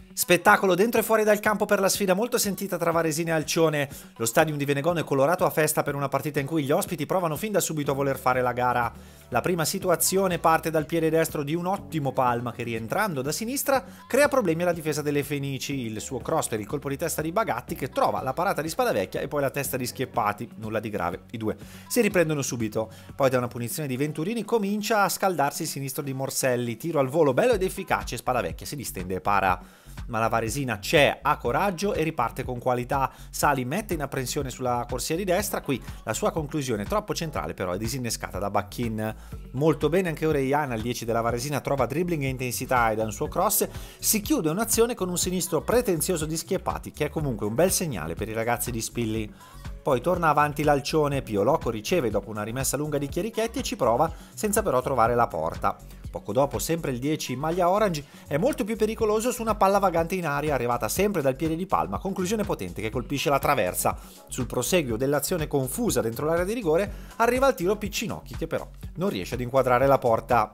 Spettacolo dentro e fuori dal campo per la sfida molto sentita tra Varesina e Alcione. Lo stadium di Venegono è colorato a festa per una partita in cui gli ospiti provano fin da subito a voler fare la gara. La prima situazione parte dal piede destro di un ottimo Palma che, rientrando da sinistra, crea problemi alla difesa delle Fenici. Il suo cross per il colpo di testa di Bagatti, che trova la parata di Spadavecchia e poi la testa di Schieppati. Nulla di grave, i due si riprendono subito. Poi da una punizione di Venturini comincia a scaldarsi il sinistro di Morselli. Tiro al volo bello ed efficace, Spadavecchia si distende e para. Ma la Varesina c'è, ha coraggio e riparte con qualità. Sali mette in apprensione sulla corsia di destra, qui la sua conclusione troppo centrale però è disinnescata da Bacchin. Molto bene anche Orellana, il 10 della Varesina, trova dribbling e intensità e da un suo cross si chiude un'azione con un sinistro pretenzioso di Schieppati, che è comunque un bel segnale per i ragazzi di Spilli. Poi torna avanti l'Alcione, Pio Loco riceve dopo una rimessa lunga di Chierichetti e ci prova senza però trovare la porta. Poco dopo, sempre il 10 in maglia orange è molto più pericoloso su una palla vagante in aria arrivata sempre dal piede di Palma, conclusione potente che colpisce la traversa. Sul proseguio dell'azione confusa dentro l'area di rigore arriva il tiro Piccinocchi, che però non riesce ad inquadrare la porta.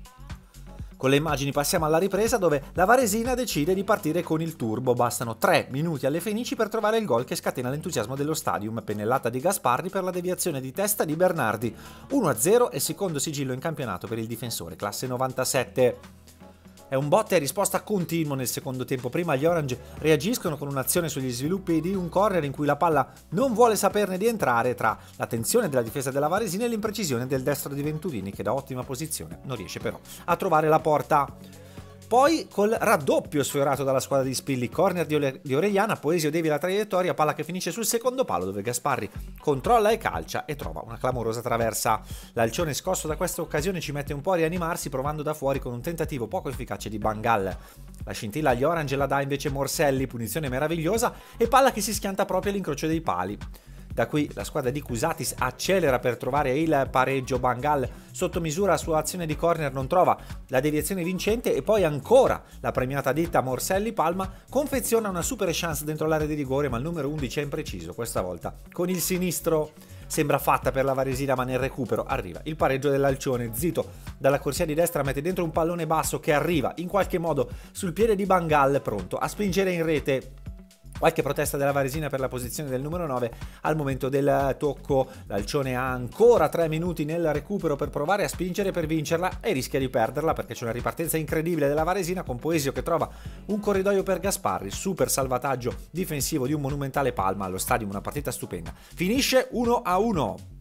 Con le immagini passiamo alla ripresa, dove la Varesina decide di partire con il turbo. Bastano 3 minuti alle Fenici per trovare il gol che scatena l'entusiasmo dello stadium. Pennellata di Gasparri per la deviazione di testa di Bernardi. 1-0 e secondo sigillo in campionato per il difensore, classe 97. È un botta e risposta continuo nel secondo tempo. Prima gli Orange reagiscono con un'azione sugli sviluppi di un corner in cui la palla non vuole saperne di entrare, tra la tensione della difesa della Varesina e l'imprecisione del destro di Venturini, che da ottima posizione non riesce però a trovare la porta. Poi col raddoppio sfiorato dalla squadra di Spilli, corner di Orellana, Poesio devia la traiettoria, palla che finisce sul secondo palo dove Gasparri controlla e calcia e trova una clamorosa traversa. L'Alcione, scosso da questa occasione, ci mette un po' a rianimarsi provando da fuori con un tentativo poco efficace di Bangal. La scintilla agli Orange la dà invece Morselli, punizione meravigliosa e palla che si schianta proprio all'incrocio dei pali. Da qui la squadra di Cusatis accelera per trovare il pareggio. Bangal sotto misura sua azione di corner non trova la deviazione vincente e poi ancora la premiata ditta Morselli. Palma confeziona una super chance dentro l'area di rigore, ma il numero 11 è impreciso, questa volta con il sinistro. Sembra fatta per la Varesina, ma nel recupero arriva il pareggio dell'Alcione. Zito dalla corsia di destra mette dentro un pallone basso che arriva in qualche modo sul piede di Bangal, pronto a spingere in rete. Qualche protesta della Varesina per la posizione del numero 9 al momento del tocco. L'Alcione ha ancora 3 minuti nel recupero per provare a spingere per vincerla e rischia di perderla, perché c'è una ripartenza incredibile della Varesina con Poesio che trova un corridoio per Gasparri, super salvataggio difensivo di un monumentale Palma. Allo stadio una partita stupenda. Finisce 1-1.